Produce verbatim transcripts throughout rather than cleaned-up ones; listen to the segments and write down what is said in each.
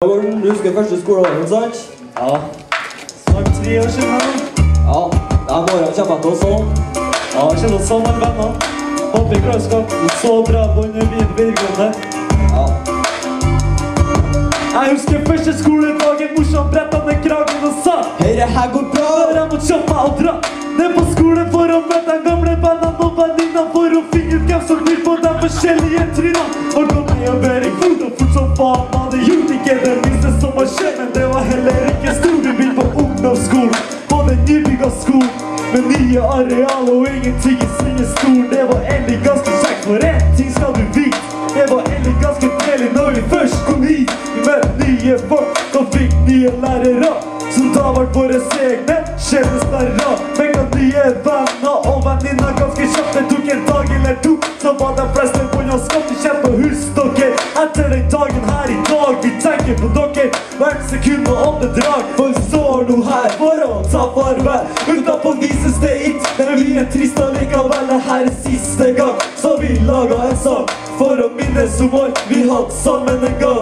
Gordon, du husker første skoleåret, sant? Ja. Snart tre år siden nå. Ja, det er morgen kommer til oss sånn. Ja, jeg kjenner oss sammen med venner. Håper jeg klarer å skape så bra på under min videregående. Ja. Jeg husker første skoledagen, morsom brettet ned kragen og sa Høyre her går bra. Der jeg måtte kjøpe meg og dra ned på skolen for å møte de gamle vennene og venninnene for å finne ut hvem som byr på de forskjellige trynene. Og gå ned og være god og fort som faen hadde gjort ikke det minste som var skjedd, men det var heller ikke stor. Vi begynte på ungdomsskolen, på den nybygga skolen, med nye areal og ingenting i svingestolen. Det var egentlig ganske kjekt, for en ting skal du vite. Det var egentlig ganske trelig når vi først kom hit. Vi møtte nye folk og fikk nye lærere, som da var våre egne skjebnesnærere. Mengda nye venner og venninner ganske kjapt. Det tok en dag eller to, så var de fleste bundet og skapte kjent på husstokker. Etter den dagen her i dag, vi tenker på dere hvert sekund og åndedrag. For vi står nå her for å ta farvel. Utenpå vises det ikke, men vi er trist allikevel. Det her er siste gang, så vi laget en sang for å minnes om alt vi hadde sammen en gang.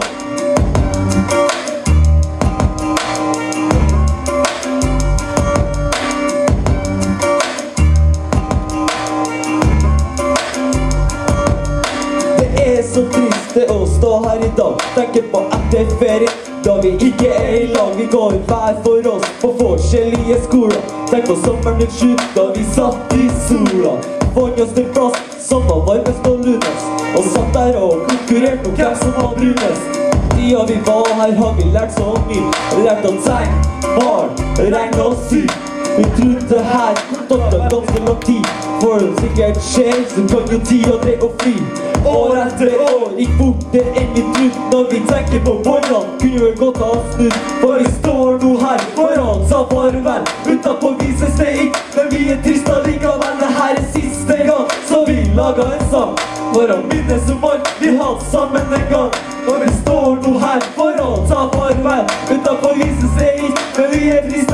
Det er så trist det å stå her i dag, tenke på etter ferien, da vi ikke er i lag. Vi går hver for oss på forskjellige skoler. Tenk på sommeren null sju, da vi satt i sola. Fant oss til plass som var varmest og lunest, og satt der og konkurrerte om hvem som var brunest. Tida vi var her har vi lært så mye. Lært å tenke, mal, regne og sy. Vi trodde det her kom til å ta ganske lang tid, for det sikkert skjer, så kan jo tida dre og fly. År etter år gikk fortere enn vi trodde. Når vi tenker på båndene, kunne vel godt ha snudd. For vi står nå her for å ta farvel. Utenpå vises det ikke, men vi er trist allikevel. Det her er siste gang, så vi laget en sang for å minnes om alt vi hadde sammen en gang. Når vi står nå her for å ta farvel. Utenpå vises det ikke, men vi er trist